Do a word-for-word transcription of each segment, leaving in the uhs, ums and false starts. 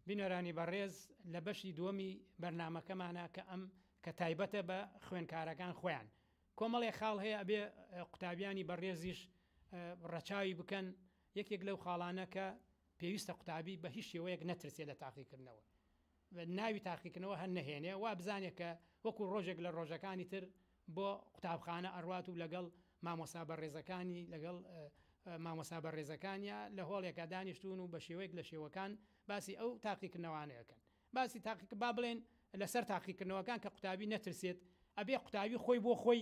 بینەرانی بەڕێز لە بەشی دووەمی بەرنامەکەمانە کە ئەم کە تایبەتە بە خوێندکارەکان خۆیان کۆمەڵێ خاڵ هەیە ئەبێ قوتابیانی بەڕێزیش ڕەچاوی بکەن یەکێک لەو خاڵانە کە پێویستە قوتابی بە هیچ شێوەیەک نەترسێ لە تاقیکردنەوە ناوی تاقیکردنەوە هەر نەهێنێ وا بزانێت کە وەکو ڕۆژێک لە ڕۆژەکانی تر بۆ قوتابخانە ئەڕوات و لەگەڵ مامۆستا بەڕێزەکانی لەگەڵ مامۆستا بەڕێزەکانیان لە هۆڵێکا دانیشتون و بە شێوەیەک لە شێوەکان باسی ئەو تاقیکردنەوانەیەکەن باسی تاقیک با بڵێن لەسەر تاقیکردنەوەکان کە قوتابی نەترسێت ئەبێ قوتابی خۆی بۆ خۆی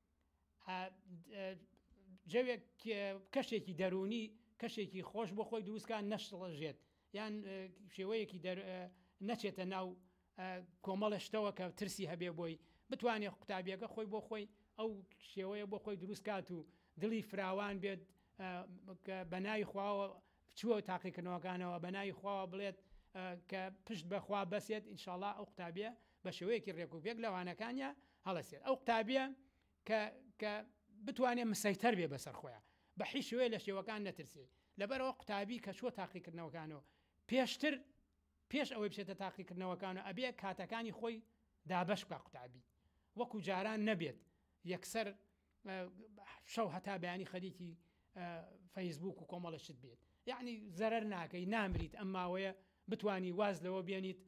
جەوێک کەشێکی دەرونی کەشێکی خۆش بۆ خۆی دروستکان نەشڵەژێت یان شێوەیەکی نەچێتە ناو کۆمەڵە شتەوە کە ترسی هەبێ بۆی بتوانێت قوتابیەکە خۆی بۆ خۆی ئەو شێوەیە بۆ خۆی دروستکات و دڵی فراوان بێت بەناوی خواوە چووە تاقیکردنەوەکانەوە بەناوی خواوە بڵێت کە پشت بەخوا بەسێت ئینشاءڵڵا ئەو قوتابیە بە شێوەیەکی ڕێکوپێک لەوانەکانیە هەڵەسێت ئەو قوتابیە کە بتوانێت مسەیتەر بێ بەسەر خۆیان بە هیچ شێوەیە لە شێوەکان نەترسێ لەبەرەوە قوتابی کە چووە تاقیکردنەوەکانەوە پێشتر پێش ئەوەی بچێتە تاقیکردنەوەکانە ئەبێ کاتەکانی خۆی دابەش بکە قوتابی وەکو جاران نەبێت یەکسەر شەو هەتا بەیانی خەریکی فەیسبوک و کۆمەڵەشت بێت یعنی زەرەر ناکەی نامریت ئەم ماوەیە بتانی واز لەوە بێنیت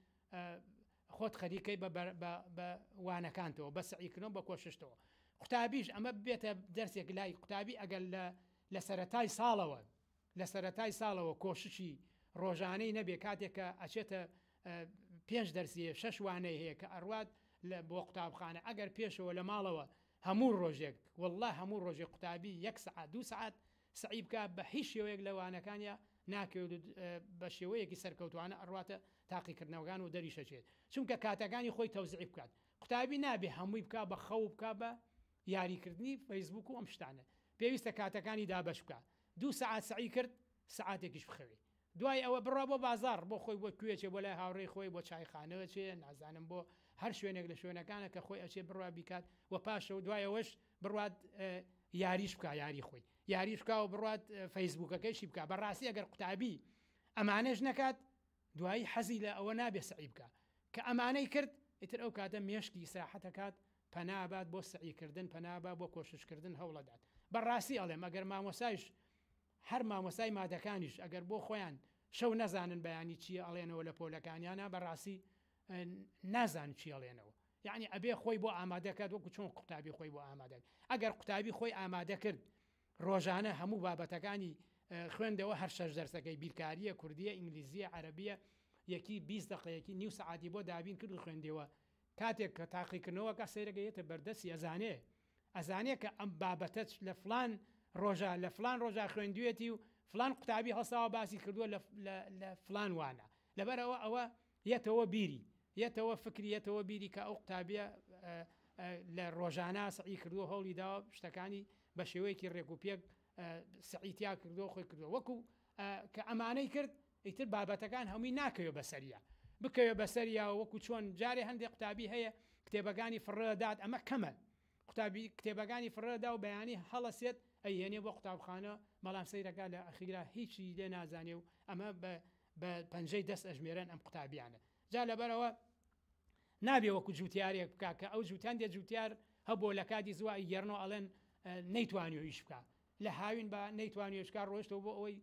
خۆت خەریکەی بە وانەکانتەوە بە سعیکردنەوە بە کۆششتەوە قوتابیش ئەمە بێتە دەرسێک لای قوتابی ئەگەر لە سەرەتای ساڵەوە لە سەرەتای ساڵەوە کۆششی ڕۆژانەی نەبێ کاتێکە ئەچێتە پێنج دەرسیە شەش وانەی هەیە کە ئەڕوات بۆ قوتابخانە ئەگەر پێشەوە لە ماڵەوە هەموو ڕۆژێک والله هەموو ڕۆژێک قوتابی یەک سعات دو سعات سعی بکە بە هیچ شێوەیەک لەوانەکانە ناکەوت بە شێوەیەکی سەرکەوتوانە ئەڕواتە تاقیکردنەوەکان و دەریشەچێت چونکە کاتەکانی خۆی تەوزیع بکات قوتابی نابێ هەمووی بکە بە خەو بکە بە یاریکردنی فەیسبوک و ئەم شتانە پێویستە کاتەکانی دابەش بکە دوو سعات سعی کرد سعاتێکیش بخەوێ دوای ئەوە بڕوا بۆ بازار بۆ خۆی بۆ کوێچێ بۆ لای هاوڕێی خۆی بۆ چایخانەوە چێ نازانم بۆ هەر شوێنێک لە شوێنەکانە کە خۆی ئەچێ بڕوا بیکات و پاشەوە دوایەوەش بڕات یاریش بکە یاری خۆی یاریش بکە و بڕات فەیسبوکەکەیشی بکە بەڕاستی ئەگەر قوتابی ئەمانەش نەکات دوایی حەزی لە ئەوە نابێ سعی بکە کە ئەمانەی کرد ئیتر ئەو کاتە مێشکی ساحەتەکات پەنابات بۆ سعیکردن پەنابات بۆ کۆششکردن هەوڵەدات بەڕاستی ئەڵێم ئەگەر مامۆسایش هەر مامۆسای مادەکانیش ئەگەر بۆ خۆیان شەو نەزانن بەیانی چیە ئەڵێنەوە لە پۆلەکانیانە بەڕاستی نازان چی ئەڵێنەوە یعنی ئەبێ خۆی بۆ ئامادەکات وەکو چۆن قوتابی خۆی بۆ ئامادەک ئەگەر قوتابی خۆی ئامادە کرد ڕۆژانە هەموو بابەتەکانی خوێندەوە هەر شەش دەرسەکەی بیرکاریە کوردیە ئینگلیزیە عەرەبیە یەکی بیست دقەیەکی نیو سعاتی بۆ دابین کرد و خوێندەوە کاتێک کە تاقیکردنەوە کە سەیرەگەیەتە بەردەستی ئەزانێ ئەزانێ کە ئەم بابەتەت لە فلان ڕۆژە لە فلان ڕۆژە خوێندوێتی و فلان قوتابی هەڵساوە باسی کردووە لە فلان وانە لەبەرەوە ئەوە یەتەوە بیری یەتەوە فکری یەتەوە بیری کە ئەو قوتابیە لە ڕۆژانە سعی کردووە هەوڵی داوە شتەکانی بە شێوەیەکی ڕێکوپێک سعیتیا کردووە خۆی کردووە وەکو کە ئەمانەی کرد ئیتر بابەتەکان هەمووی ناکەوێت بەسەریە بکەوێت بەسەریە وەکو چۆن جارێ هەندێک قوتابی هەیە کتێبەکانی فڕەدات ئەمە کەمە قوتابی کتێبەکانی فڕەدا و بەیانی هەڵەسێت ئەیێنێ بۆ قوتابخانە بەڵام سەیرەکە لە ئەخیرا هیچی لێ نازانێ و ئەمە بە پەنجەی دەست ئەژمێرن ئەم قوتابیانە جا لەبەرەوە نابێ وەکو جوتیارێک بکە کە ئەو جوتیان دێ جوتیار هەبوو لە کاتی زوای گەڕنەوە ئەڵێن نەیتوانێ هیچ بکە لە هاوین بە نەیتوانێ شکار ڕۆشتەوە بۆ ئەوەی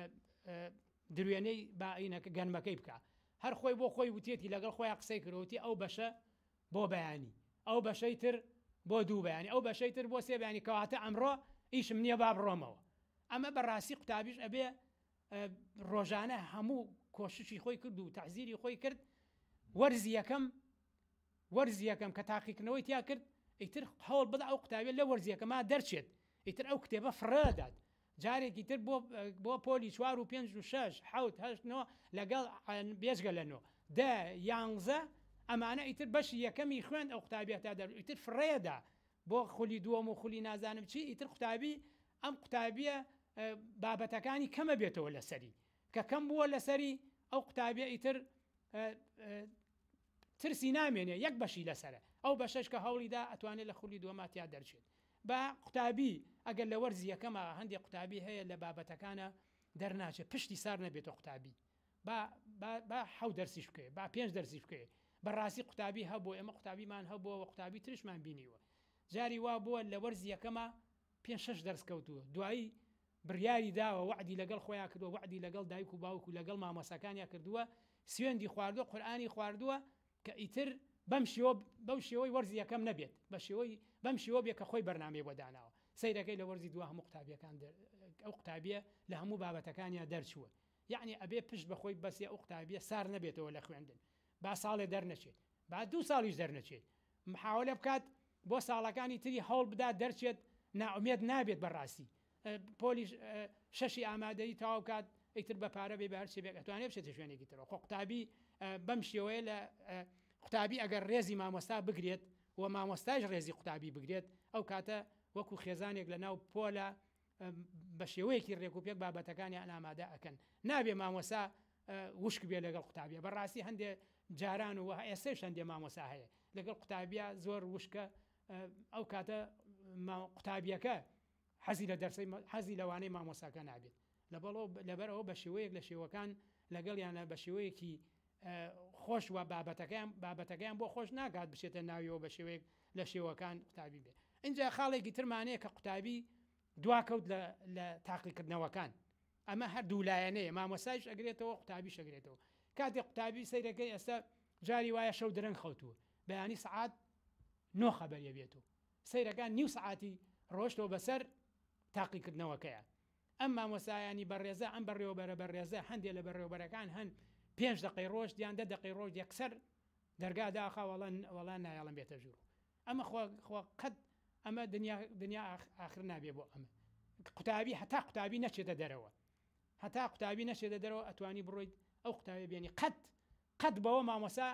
دروێنەی باینەکە گەنمەکەی بکە هەر خۆی بۆ خۆی وتێتی لەگەڵ خۆیان قسەی کردوتی ئەو بەشە بۆ بەیانی ئەو بەشەی تر بۆ دوو بەیانی ئەو بەشەی تر بۆ سێ بەیانی کەواتە ئەمڕۆ ئیشم نییە با بڕۆمەوە ئەمە بەڕاستی قوتابیش ئەبێ ڕۆژانە هەموو کۆششی خۆی کرد و تەعزیری خۆی کرد وەرزی یەکەم وەرزی یەکەم کە تاقیکردنەوەی تیا کرد ئیتر هەوڵ بدە ئەو قوتابیە لە وەرزیەکەما دەرچێت ئیتر ئەو کتێبە فڕەدات جارێکی تر بۆ پۆلی چوار و پێنج و شەش حەوت هەشتنەوە لەگەڵ بێژگە لەنەوە دە یانزە ئەمانە ئیتر بەشی یەکەمی خوێن ئەو قوتابیە تا دەر ئیتر فڕێدا بۆ خولی دووەم و خولی نازانم چی ئیتر قوتابی ئەم قوتابیە بابەتەکانی کەمە بێتەوە لەسەری کە کەم بووە لەسەری ئەو قوتابیە ئیتر ترسی نامێنێ یەک بەشی لەسەرە ئەو بەشەش کە هەوڵیدا ئەتوانێت لە خولی دووەماتیا دەرچێت بە قوتابی ئەگەر لە وەرزی یەکەمە هەندێک قوتابی هەیە لە بابەتەکانە دەرناچێت پشتی سار نەبێتە قوتابی با حەو دەرسیش بکەێ با پێنج دەرسی بکەێ بەڕاستی قوتابی هەبوو ئێمە قوتابیمان هەبووە قوتابی ترشمان بینیوە جاری وا بووە لە وەرزی یەکەمە پێنج شەش دەرس کەوتووە دوایی بڕیاری داوە وعدی لەگەڵ خۆیان کردووە وعدی لەگەڵ دایک و باوک و لەگەڵ مامۆساکانیان کردووە سوێندی خواردووە قورئانی خواردووە کە ئیتر بەم شێوە بەو شێوەی وەرزی یەکەم نەبێت بە شێوەی بەم شێوە بێت کە خۆی بەرنامەی بۆ داناوە سەیرەکەی لە وەرزی دووە هەموو قوتابیەکان ئەو قوتابیە لە هەموو بابەتەکانیان دەرچووە یعنی ئەبێ پشت بەخۆی بەسێ ئەو قوتابیە سار نەبێتەوە لە خوێندن با ساڵێ دەرنەچێت با دوو ساڵیش دەرنەچێت محاولە بکات بۆ ساڵەکانی تری هەوڵ بدات دەرچێت ناومێت نابێت بەڕاستی پۆلی شەشی ئامادەی تەواو کات ئیتر بە پارە بێ بەهەر شێبێک ئەتوانێت بچێتە شوێنێکی ترەوە خۆ قوتابی بەم شێوەیە لە قوتابی ئەگەر ڕێزی مامۆستا بگرێت و مامۆستاش ڕێزی قوتابی بگرێت ئەو کاتە وەکو خێزانێک لە ناو پۆلە بە شێوەیەکی ڕێکوپێک بابەتەکانیان ئامادە ئەکەن نابێ مامۆسا وشک بێ لەگەڵ قوتابیە بەڕاستی هەندێ جاران و ئێستش هەندێ مامۆسا هەیە لەگەڵ قوتابیە زۆر وشکە ئەو کاتە قوتابیەکە حەزی لە دەرسی حەزی لەوانەی مامۆساکە نابێت لەبەرەوە بە شێوەیەک لە شێوەکان لەگەڵیانە بە شێوەیەکی خۆش وە بابەتەکەیان بابەتەکەیان بۆ خۆش ناگات بچێتە ناویەوە بە شێوەیەک لە شێوەکان قوتابی بێ اینجا خاڵێکی ترمانەیە کە قوتابی دواکەوت لە تاقیکردنەوەکان ئەمە هەر دوولایەنەیە مامۆسایش ئەگرێتەوە قوتابی شەگرێتەوە کاتێک قوتابی سەیرەکەی ئێستا جاری وایە شەو درەنگ خەوتووە بەیانی سعات نۆ خەبەریە بێتەوە سەیرەکان نیو سعاتی ڕۆشتەوە بەسەر تاقیکردنەوەکەیە ئەم مامۆسایانی بەڕێزە ئەم بەڕێوەبەرە بەڕێزە هەندێک لە بەڕێوەبەرەکان هەن پێنج دقی ڕۆژ دیان دە دقی ڕۆژ یەکسەر دەرگا داخا وەڵان نایڵم بێتە ژوور ئەمە خۆ قەت ئەمە دنیا ئاخر نابێ بۆ ئەمە قوتابی هەتا قوتابی نەچێتە دەرەوە هەتا قوتابی نەچێتە دەرەوە ئەتوانی بڕۆیت ئەو قوتابی بێنی قەت قەت بەوە مامۆسا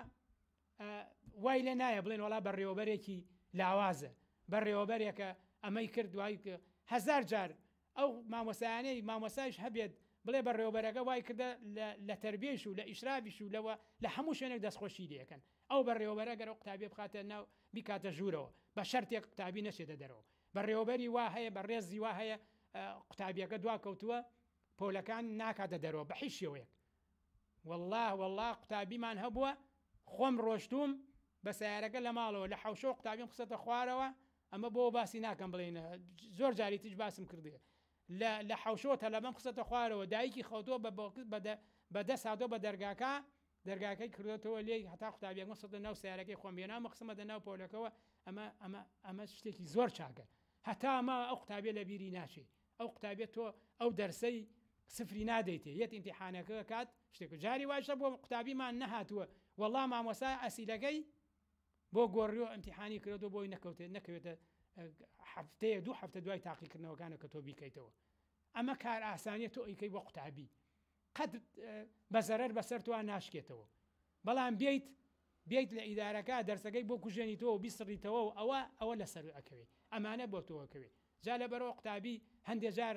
وای لێ نایە بڵێن وڵا بەڕێوەبەرێکی لاوازە بەڕێوەبەرێکە ئەمەی کرد دوای هەزار جار ئەو مامۆسایانەی مامۆسایش هەبێت بڵێ بەڕێوەبەرەکە وای کردە لە تەربیەش و لە ئیشرابیش و لەوە لە هەموو شوێنێک دەستخۆشی لەکەن ئەو بەڕێوەبەرە گەرە قوتابی بخاتە ناو بیکاتە ژوورەوە بە شەرتێک قوتابی نەچێتە دەرەوە بەڕێوەبەری وا هەیە بە ڕێزی وا هەیە قوتابیەکە دوا کەوتووە پۆلەکان ناکاتە دەرەوە بە هیچ شێوەیەک والله والله قوتابیمان هەبووە خۆم ڕۆشتوم بە سیارەکە لە ماڵەوە لە حەوشە قوتابیم قسەتە خوارەوە ئەمە بۆ باسی ناکەم بڵێنە زۆر جاری تیش باسم کردێ لە حەوشەوە تەلەبەم قسەتە خوارەوە دایکی خەوتۆ بەدە سادۆ بە دەرگاکە دەرگاکەی کردێتەوە لێ هەتا قوتابیەک مەسەدە ناو سیارەکەی خۆم بێنا مەقسمەدە ناو پۆلەکەەوە ئەمە ئەمە ئەمە شتێکی زۆر چاکە هەتا ئەمە ئەو قوتابیە لە بیری ناچێت ئەو قوتابێت تۆ ئەو دەرسەی سفری نادەیتێ یەت ئیمتیحانەکە کات شتێک جاری واشە بۆ قوتابیمان نەهاتووە والله مامۆسا ئەسیلەکەی بۆ گۆڕیۆ ئەمتیحانی کردو بۆی نەکەوتێت نەکەوێتە هەفتەیە دوو هەفتە دوای تاقیکردنەوەکانە کە تۆ بیکەیتەوە ئەمە کار ئاسانیە تۆ ئەیکەی بۆ قوتابی قەت بەزەرەر بەسەر تۆ ناشکێتەوە بەڵام بیت بیت لە ئیدارەکە دەرسەکەی بۆ کوژێنیتەوە و بیسڕیتەوە و ئەوە ئەوە لەسەر ئەکەوێت ئەمانە بۆ تۆەکەوێت جا لە بەرەوە قوتابی هەندێک جار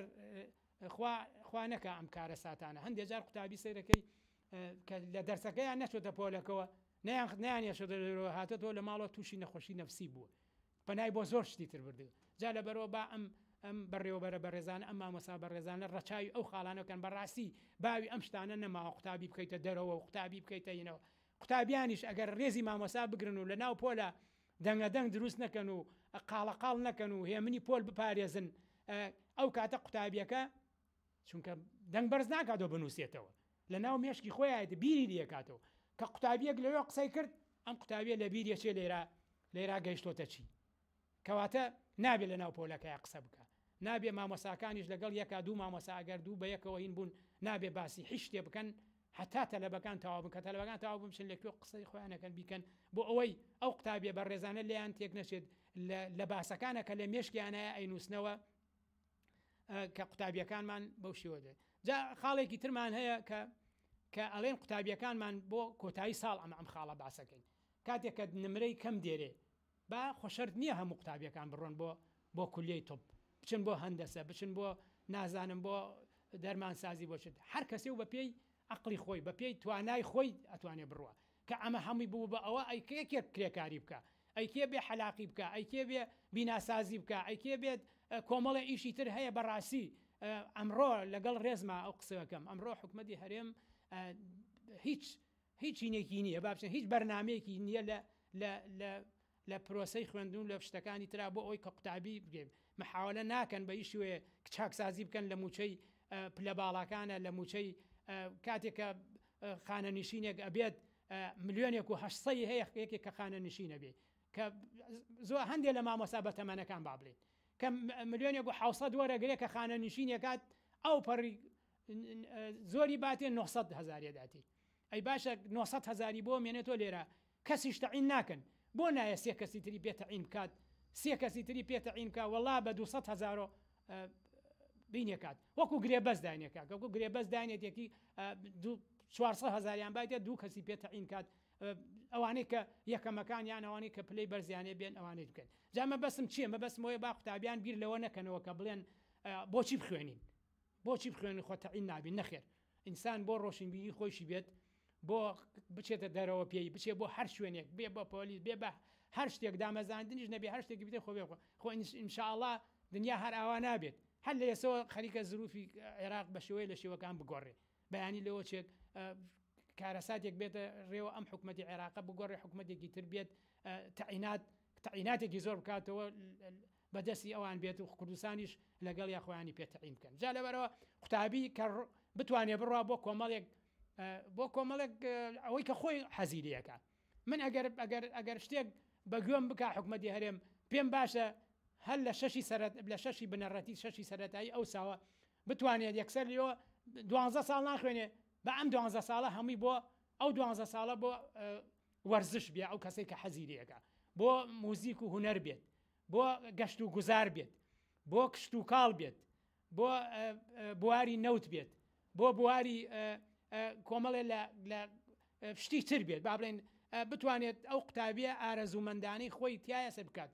خوا نەکە ئەم کارە ساتانە هەندێک جار قوتابی سەیرەکەی کە لە دەرسەکەیان نەچۆتە پۆلەکەوە نیانیانێشەوە هاتە تۆ لە ماڵەوە تووشی نەخۆشی نەفسی بووە پەنای بۆ زۆر شتی تر بردو جا لە بەرەوە با ئەم ئەم بەڕێوەبەرە بەڕێزانە ئەم مامۆسا بەڕێزانە ڕەچاوی ئەو خاڵانەکەن بەڕاستی باوی ئەم شتانە نەماوە قوتابی بکەیتە دەرەوە و قوتابی بکەیتەینەوە قوتابیانیش ئەگەر ڕێزی مامۆسا بگرن و لە ناو پۆلە دەنگە دەنگ دروست نەکەن و قاڵەقاڵ نەکەن و هێمنی پۆل بپارێزن ئەو کاتە قوتابیەکە چونکە دەنگ بەرز ناکاتەوە بنووسێتەوە لە ناو مێشکی خۆیایەت بیری لێکاتەوە کە قوتابیەک لەوێ قسەی کرد ئەم قوتابیە لە بیریە چێ لێرە لێرا گەیشتۆتە چی کەواتە نابێت لە ناو پۆلەکەی قسە بکە نابێ مامۆساکانیش لەگەڵ یەکا دوو مامۆسا ئەگەر دوو بە یەکەوە هین بوون نابێ باسی هیچ شتێ بکەن هەتا تەلەبەکان تەواو بکە تەلەبەکان تەواو بمشن لەکوێ قسەی خۆیانەکەن بیکەن بۆ ئەوەی ئەو قوتابیە بەڕێزانە لێیان تێک نەچێت لە باسەکانە کە لە مێشکیانەیە ئەینووسنەوە کە قوتابیەکانمان بەو شێوە دێت جا خاڵێکی ترمان هەیە کە کە ئەڵێن قوتابیەکانمان بۆ کۆتایی ساڵ ئەمە ئەم خاڵە باسەکەین کاتێک کە نمرەی کەم دێرێ با خۆشەرت نییە هەموو قوتابیەکان بڕۆن بۆ بۆ کولیەی تۆپ بچن بۆ هەندەسە بچن بۆ نازانم بۆ دەرمانسازی بۆشت هەر کەسێ و بە پێی عقلی خۆی بە پێی توانای خۆی ئەتوانێ بڕوە کە ئەمە هەمووی بوو بە ئەوە ئەیکێکێک کرێکاری بکە ئەیکێ بێ حەلاقی بکە ئەیکێ بێ بیناسازی بکە ئەیکێ بێت کۆمەڵە ئیشی تر هەیە بەڕاستی ئەمڕۆ لەگەڵ ڕێزما ئەو قسەکەم ئەمڕۆ حکومەتی هەرێم هیچ هیچ چینێکی نییە با بچێن هیچ بەرنمەیەکی نییە لە لە پرۆسەی خوێندون لە شتەکانی ترا بۆ ئەوی کە قوتابی بگەین محاولە ناکەن بە هیچ شوێ چاکسازی بکەن لە موچەی پلە باڵەکانە لە موچەی کاتێکە خانە نشینێک ئەبێت ملیۆنێک و هەشسەی هەیە یەکێک کە خانە نشینە بێ کە زۆر هەندێک لە مامۆستا بەتەمەنەکان با بڵێن کە ملیۆنێک و حوسەد وەرەگرێت کە خانە نشینێکات ئەو پەڕی زۆری باتێن نۆسەد هەزارێداتی ئەی باشە نۆسەد هەزاری بۆ مێنێتۆ لێرە کەسیش تەعین ناکەن بۆ نایە سێ کەسی تری پێتەعین بکات سێ کەسی تری پێتەعین کە وەڵا بە دووسەد هەزارۆ بینێکات وەکو گرێبەز داینێکا وەکو گرێبەز داینێتێکی چوارسە هەزاریان باتێت دوو کەسی پێتەعین کات ئەوانەی کە یەکەمەکان یان ئەوانەی کە پلەی بەرزیانێ بێن ئەوانەی بکەن جامە بەسم چییە مە بەسمەوەی با قوتابیان بیر لەوە نەکەنەوە کە بڵێن بۆچی بخوێنین بۆچی بخوێنی خۆ تەعین نابین نەخێر ئینسان بۆ ڕۆشنبیری خۆشی بێت بۆ بچێتە دەرەوە پێی بچێ بۆ هەر شوێنێک بێ بە پۆلیس بێ بە هەر شتێک دامەزاندنیش نەبێ هەر شتێکی بێت خۆ بێ خۆ ئینشاءڵڵا دنیا هەر ئاوا نابێت هەر لە ێسەوە خەریکە زروفی عێراق بە شێوەیە لە شێوەکان بگۆڕێ بەیانی لەوە چێک کارەساتێک بێتە ڕێوە ئەم حکوومەتی عێراق بگۆڕێ حکوومەتێکی تر بێت تەعینات تەعیناتێکی زۆر بکاتەوە بەدەستی ئەوان بێت و کوردستانیش لەگەڵ یا خۆیانی پێتەعین بکەن جا لەبەرەوە قوتابی کە بتوانێت بڕوا بۆ کۆمەڵێک بۆ کۆمەڵێک ئەوەی کە خۆی حەزیریەکە من ئەگەر ئەگەر ئەگەر شتێک بە گوێم بک حکوومەتی هەرێم پێم باشە هەر لە شەشی سەرەت لە شەشی بنەڕەتی شەشی سەرەتایی ئەو ساوە بتوانێت یەکسەر لێەوە دوانزە ساڵ ناخوێنێ بە ئەم دوانزە ساڵە هەمووی بۆ ئەو دوانزە ساڵە بۆ وەرزش بێ ئەو کەسێک کە حەزیریەکە بۆ موزیک و هوەر بێت بۆ گەشت و گوزار بێت بۆ کشت و کاڵ بێت بۆ بواری نەوت بێت بۆ بواری کۆمەڵێ لە شتی تر بێت با بڵێن بتوانێت ئەو قوتابیە ئارەزوومەندانەی خۆی تایە سەر بکات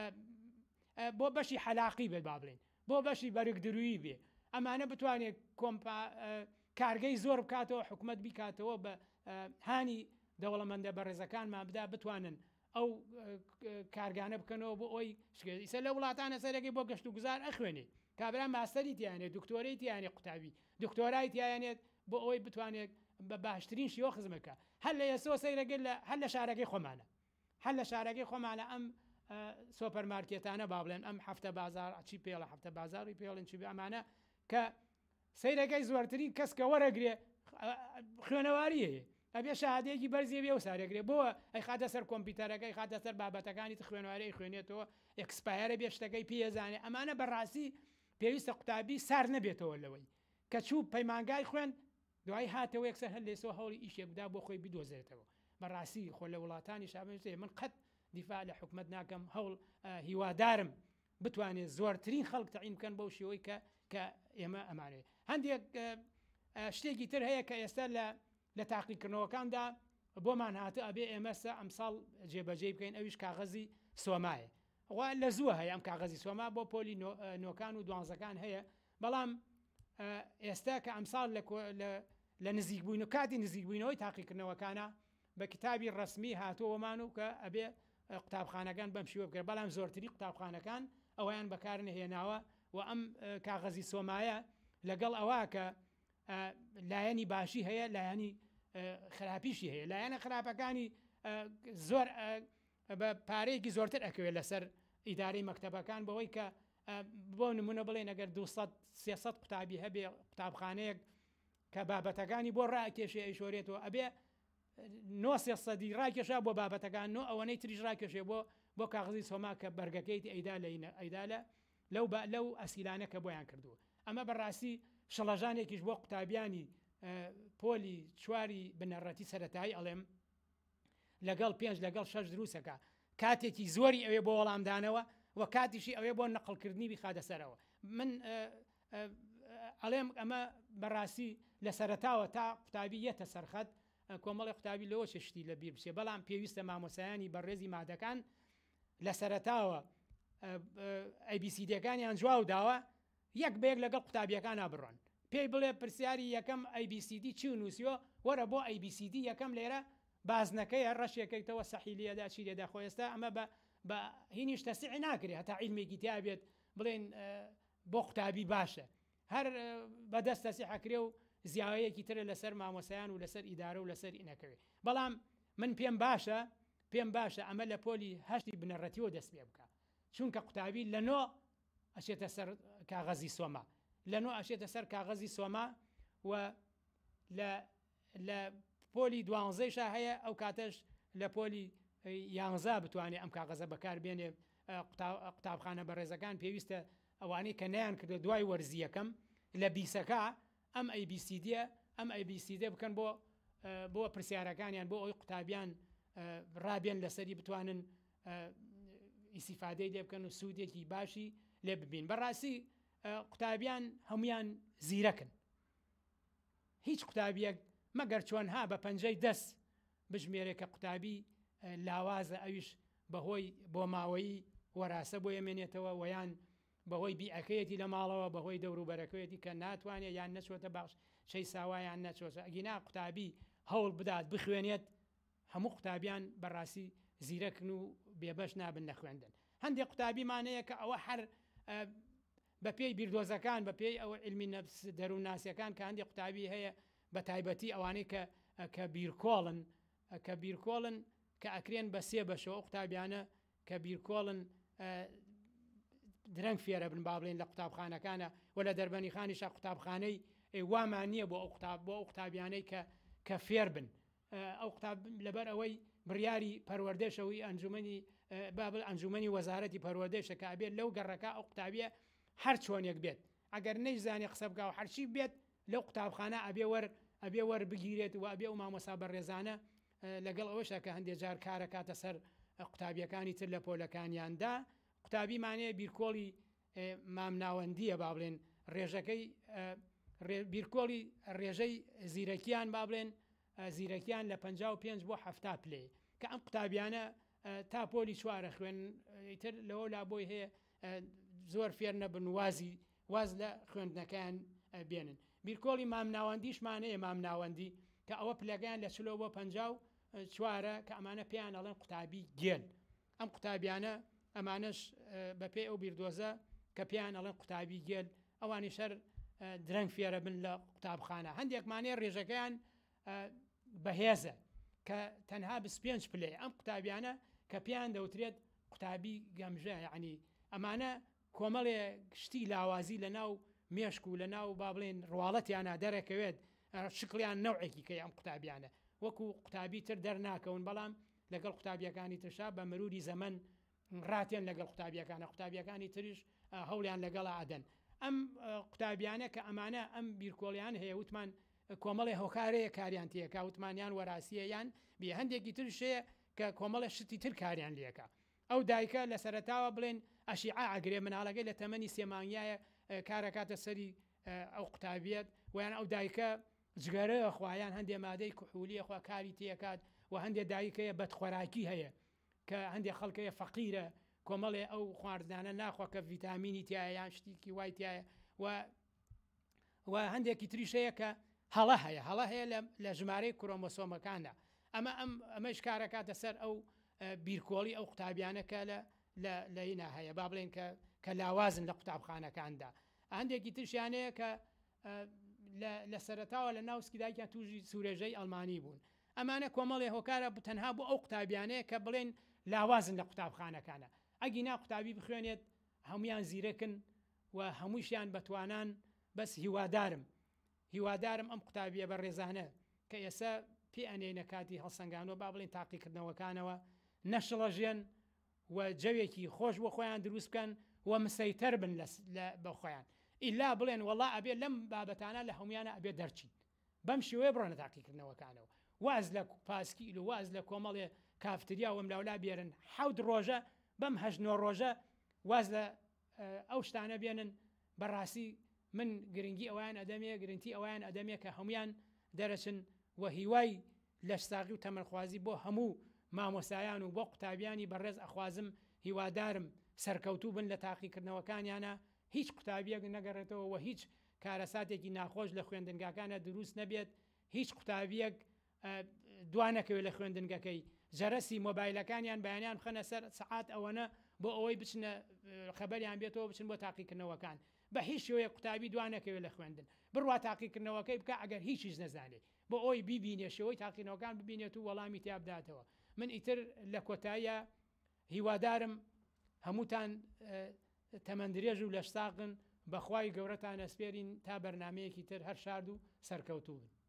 بۆ بەشی حەلاقی بێت با بڵێن بۆ بەشی بەرگدرویی بێ ئەمانە بتوانێت کۆمپا کارگەی زۆر بکاتەوە حکوومەت بیکاتەوە بە هانی دەوڵەمەندە بەڕێزەکانمان بدا بتوانن ئەو کارگانە بکەنەوە بۆ ئەوی ئیسە لە وڵاتانە سەرەکەی بۆ گەشت و گوزار ئەخوێنێ کابرا ماستەری تیانێت دکتۆرەی تیانێ قوتابی دکتۆرای تیانێت بۆ ئەوەی بتوانێت بە باشترین شیوە خزمەکە هەر لە ئێسۆ سەیرەگەل لە هەر لە شارەکەی خۆمانە هەر لە شارەکەی خۆمانە ئەم سۆپەرمارکێتانە با بڵێن ئەم هەفتە بازار چی پێڵە هەفتە بازاری پێڵێن چی ئەمانە کە سەیرەکەی زۆرترین کەس کە وەرەگرێ خوێنەواری هەیە ئەبێ شادەیەکی بەرزیێ بێ و سارێگرێ بۆە ئەی خاتە سەر کۆمپیوتەرەکەی خاتە سەر بابەتەکانی خوێنوارەی خوێنێتەوە ئەکسپایرە بێ شتەکەی پێزانێ ئەمانە بەڕاستی پێویستە قوتابی سار نەبێتەوە لەوەی کە چوو پەیمانگای خوێن دوای هاتەوە یەکسەر هەر لێسەوە هەوڵی ئیشێکدا بۆ خۆی بدۆزێتەوە بەڕاستی خۆ لە وڵاتانی شابێ من قەت دیفاع لە حکومت ناکەم هەوڵ هیوادارم بتوانێت زۆرترین خەڵک تەعین بکەن بەو شێوەی کە کە ئێمە ئەمانێ هەندێک شتێکی تر هەیە کە ئێستا لە لە تاقیکردنەوەکاندا بۆمان هاتە ئەبێ ئێمەسە ئەمساڵ جێبەجێ بکەین ئەویش کاغەزی سۆمایە وا لە زووە هەیە ئەم کاغەزی سۆما بۆ پۆلی نۆکان و دوانزەکان هەیە بەڵام ئێستا کە ئەمساڵ لە نزیکبووین و کاتی نزیکبووینەوەی تاقیکردنەوەکانە بە کتابی ڕسمی هاتووەمان و کە ئەبێ قوتابخانەکان بەم شیوە بکرێت بەڵام زۆرتری قوتابخانەکان ئەویان بەکارن هێناوە و ئەم کاغەزی سۆمایە لەگەڵ ئەوە کە لایەنی باشی هەیە لایەنی خراپیشی هەیە لایەنە خراپەکانی زۆر بە پارەیەکی زۆرتر ئەکەوێت لەسەر ئیدارەی مەکتەبەکان بەوەی کە بۆ نمونە بڵێن ئەگەر دووسەد سێسەد قوتابی هەبێ قوتابخانەیەک کە بابەتەکانی بۆ ڕاکێشێ ئەیشۆرێتەوە ئەبێ نۆ سێسەدی ڕاکێشا بۆ بابەتەکان نۆ ئەوەنەی تریش ڕاکێشێ بۆ بۆ کاغزی سۆما کە بەرگەکەیت ئەیدا لە ئەیدالە لەو لەو ئەسیلانە کە بۆیان کردووە ئەمە بەڕاستی شەڵەژانێکیش بۆ قوتابیانی پۆلی چواری بنەڕەتی سەرەتایی ئەڵێم لەگەڵ پێنج لەگەڵ شەش دروستەکە کاتێکی زۆری ئەوێ بۆ وەڵامدانەوە و کاتیشی ئەوێ بۆ نەقڵکردنی بیخاتە سەرەوە من ئەڵێم ئەمە بەڕاستی لە سەرەتاوە تا قوتابی یەتە سەرخەت کۆمەڵی قوتابی لەوە چشتی لە بیر بچێ بەڵام پێویستە مامۆسایانی بەڕێزی مادەکان لە سەرەتاوە ئەیبیسیدەکانیان جواو داوە یەک بەیەک لەگەڵ قوتابیەکان نابڕۆن پێی بڵێ پرسیاری یەکەم ئەی بی سی دی چی نووسیوە وەرە بۆ ئەی بی سی دی یەکەم لێرە بازنەکەی هەر ڕەشێکەکەیتەوە سەحیلیەدا چی لێدا خۆێستا ئەمە بە بە هینیش تەسیع ناکرێت هەتا عیلمێکی تیا بێت بڵێن بۆ قوتابی باشە هەر بەدەست تەسیحەکرێ و زیاوەیەکی ترە لەسەر مامۆسایان و لەسەر ئیدارە و لەسەر ئینەکەوێ. بەڵام من پێم باشە پێم باشە ئەمە لە پۆلی هەشتی بنەڕەتیەوە دەست پێ بکە، چونکە قوتابی لە نۆ ئەچێتە سەر کاغەزی سۆما، لە نۆ ئەچێتە سەر کاغەزی سۆما و لە پۆلی دوانزەیشا هەیە ئەو کاتەش لە پۆلی یانزە بتوانێت ئەم کاغەزە بەکاربێنێ. قوتابخانە بەڕێزەکان پێویستە ئەوانەی کە نەیان کردو دوای وەرزیەکەم لە بیسەکە ئەم ئەی بی سی دی ئەم ئەی بی سی دی بکەن بۆ بۆ پرسیارەکانیان بۆ ئەوی قوتابیان ڕابێن لەسەری بتوانن ئیسیفادەی لێ بکەن و سوودێکی باشی لێ ببین. بەڕاستی قوتابیان هەمویان زیرەکن، هیچ قوتابیەک مەگەر چۆنها بە پەنجەی دەست بژمێرێ کە قوتابی لاوازە ئەویش بەهۆی بۆ ماوەی وەراسە بۆ ئەمێنێتەوە ویان بەهۆی بیعەکەیەتی لە ماڵەوە بەهۆی دەوروبەرەکەوێتی کە ناتوانێت یان نەچۆتە باش شەی ساوایان نەچۆتە. ئەگینا قوتابی هەوڵ بدات بخوێنێت هەموو قوتابیان بەڕاستی زیرەکن و بێبەش نابن لە خوێندن. هەندێک قوتابیمانەیە کە ئەوە هەر بە پێی بیردۆزەکان بە پێی ئەوە علمی نەفس دەروونناسیەکان کە هەندێک قوتابی هەیە بە تایبەتی ئەوانەی کە کە بیرکۆڵن کە بیرکۆڵن کە ئەکرێن بە سێ بەشەوە قوتابیانە کە بیرکۆڵن درەنگ فێرە بن با بڵێن لە قوتابخانەکانە و لە دەربەنی خانیشا قوتابخانەی وامان نییە بۆ ئەو قوتاب بۆ ئەو قوتابیانەی کە کە فێر بن. ئەو قوتاب لەبەر ئەوەی بڕیاری پەروەردەشەوەی ئەنجومەنی بابل ئەنجومەنی وەزارەتی پەروەردەشە کە ئەبێت لەو گەڕەکە ئەو قوتابیە هەر چۆنێک بێت ئەگەر نەیزانێ قسە بگا و هەرچی بێت لەو قوتابخانە ئەبێ وەر ئەبێ وەربگیرێت و ئەبێ و مامۆستا بەڕێزانە لەگەڵ ئەوەشە کە هەندێک جار کارە کاتە سەر قوتابیەکانی تر لە پۆلەکانیاندا. قوتابیمانەیە بیرکۆڵی مامناوەندیە با بڵێن ڕێژەکەی بیرکۆڵی ڕێژەی زیرەکیان با بڵێن زیرەکیان لە پەنجا و پێنج بۆ هەفتا پلێ کە ئەم قوتابیانە تا پۆلی چوارە خوێن ئیتر لەوە لا بۆی هەیە زۆر فێر نەبن وازی واز لە خوێندنەکەیان بێنن. بیرکۆڵی مامناوەندیشمانەیە مامناوەندی کە ئەوە پلەکەیان لە چلۆ بۆ پەنجا و چوارە کە ئەمانە پێیان ئەڵێن قوتابی گێل. ئەم قوتابیانە ئەمانش بە پێی ئەو بیردۆزە کە پێیان ئەڵێن قوتابی گێل ئەوانی شەر درەنگ فێرە بن لە قوتابخانە. هەندێکمانەیە ڕێژەکەیان بەهێزە کە تەنها بیست و پێنج پلێ. ئەم قوتابیانە کە پێیان دەوترێت قوتابی گەمژە، یعنی ئەمانە کۆمەڵێ شتی لاوازی لە ناو مێشک و لە ناو با بڵێن ڕواڵەتیانە دەرەکەوێت شکلیان نەوعێکی کە ئەم قوتابیانە وەکو قوتابی تر دەرناکەون، بەڵام لەگەڵ قوتابیەکانی ترشا بە مروری زەمن ڕاتێن لەگەڵ قوتابیەکانە قوتابیەکانی تریش هەوڵیان لەگەڵ ئادەن. ئەم قوتابیانە کە ئەمانە ئەم بیرکۆڵیان هەیە وتمان کۆمەڵی هۆکارەیە کاریان تێکا وتمانیان وەراسیە یان بێ هەندێکی ترشەیە کە کۆمەڵە شتی تر کاریان لێکە. ئەو دایکە لە سەرەتاوە بڵێن ئەشیعە ئەگرێ مناڵەکەی لە تەمەنی سێمانگایە کارەکاتە سەری ئەو قوتابیەت ویان ئەو دایکە جگەرەیە خوایان هەندێک مادەی کوحولیە خوا کاری تێکات و هەندێک دایکەیە بەدخۆراکی هەیە کە هەندێک خەڵکەیە فەقیرە کۆمەڵێ ئەو خواردانە ناخوا کە ڤیتامینی تایە یان شتێکی وای تایە و هەندێکی تریشەیە کە هەڵە هەیە هەڵە هەیە لە ژمارەی کرۆمۆسۆمەکاندا. ئەمە ئەم ئەمەش کارەکاتە سەر ئەو بیرکۆڵی ئەو قوتابیانەکە لە هینا هەیە با بڵێن کە لاوازن لە قوتابخانەکاندا. هەندێکی ترشیانەیە کە لە سەرەتاوە لە ناوسکی دایکیان توژی سوورێژەی ئەڵمانی بوون. ئەمانە کۆمەڵی هۆکارە تەنها بۆ ئەو قوتابیانەیە کە بڵێن لاوازن لە قوتابخانەکانە. ئەگینا قوتابی بخوێنێت هەمویان زیرەکن و هەمووشیان بەتوانان بەس هیوادارم هیوادارم ئەم قوتابیە بە ڕێزانە کە ئێستا پێ ئەنێنە کاتی هەڵسەنگانەوە با بڵێن تاقیکردنەوەکانەوە نەشڵەژێن و جەوێکی خۆش بۆ خۆیان دروست بکەن و مسەیتەر بن بە خۆیان ئیلا بڵێن وەڵا ئەبێ لەم بابەتانە لە هەمویانە ئەبێ دەرچین بەم شێوەیە بڕۆنە تاقیکردنەوەکانەوە. واز لە پاسکیل و واز لە کۆمەڵێ کافتریا وەم لاولا بێرن حەوت ڕۆژە بەم هەژنۆ ڕۆژە واز لە ئەو شتانە بێنن. بەڕاستی من گرنگی ئەویان ئەدەمێ گرنگی ئەویان ئەدەمێ کە هەمویان دەرەچن و هیوای لەشساقی و تەمەخوازی بۆ هەموو مامۆسایان و بۆ قوتابیانی بەڕێز ئەخوازم هیوادارم سەرکەوتوو بن لە تاقیکردنەوەکانیانە هیچ قوتابیەک نەگەڕێتەوە و هیچ کارەساتێکی ناخۆش لە خوێندنگاکانە دروست نەبێت، هیچ قوتابیەک دوانەکەوێت لە خوێندنگەکەی جەرەسی مۆبایلەکانیان بەیانیان خەنە سەر سەعات ئەوەنە بۆ ئەوەی بچنە خەبەریان بێتەوە بچن بۆ تاقیکردنەوەکان. بە هیچ شێوەیە قوتابی دوانەکەوێت لە خوێندن بڕوا تاقیکردنەوەکەی بکە ئەگەر هیچیش نەزانێت بۆ ئەوی بیبینێ شێوەی تاقیینەوەکان ببینێت و وەڵامی تیابداتەوە. من ئیتر لە کۆتاییە هیوادارم هەمووتان تەمەندرێژ و لەشساقن بەخوای گەورەتان ئەسپێرین تا بەرنمەیەکی تر هەر شاد و سەرکەوتوو بن.